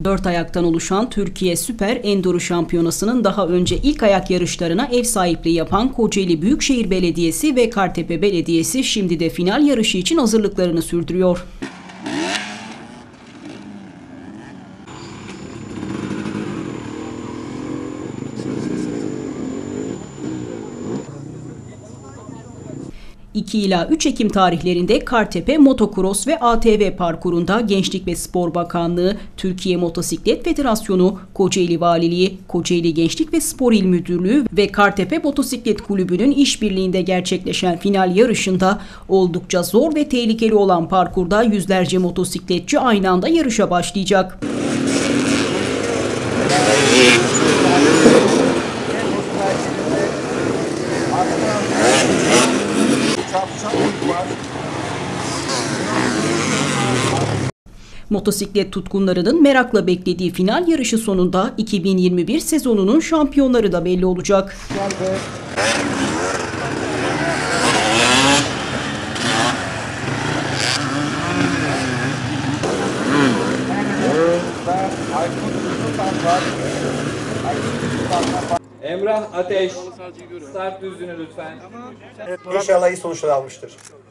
4 ayaktan oluşan Türkiye Süper Enduro Şampiyonası'nın daha önce ilk ayak yarışlarına ev sahipliği yapan Kocaeli Büyükşehir Belediyesi ve Kartepe Belediyesi şimdi de final yarışı için hazırlıklarını sürdürüyor. ...2 ila 3 Ekim tarihlerinde Kartepe Motokros ve ATV parkurunda Gençlik ve Spor Bakanlığı, Türkiye Motosiklet Federasyonu, Kocaeli Valiliği, Kocaeli Gençlik ve Spor İl Müdürlüğü ve Kartepe Motosiklet Kulübü'nün işbirliğinde gerçekleşen final yarışında oldukça zor ve tehlikeli olan parkurda yüzlerce motosikletçi aynı anda yarışa başlayacak. Motosiklet tutkunlarının merakla beklediği final yarışı sonunda 2021 sezonunun şampiyonları da belli olacak. Emrah Ateş, start düzlüğünü lütfen. İnşallah iyi sonuçlar almıştır.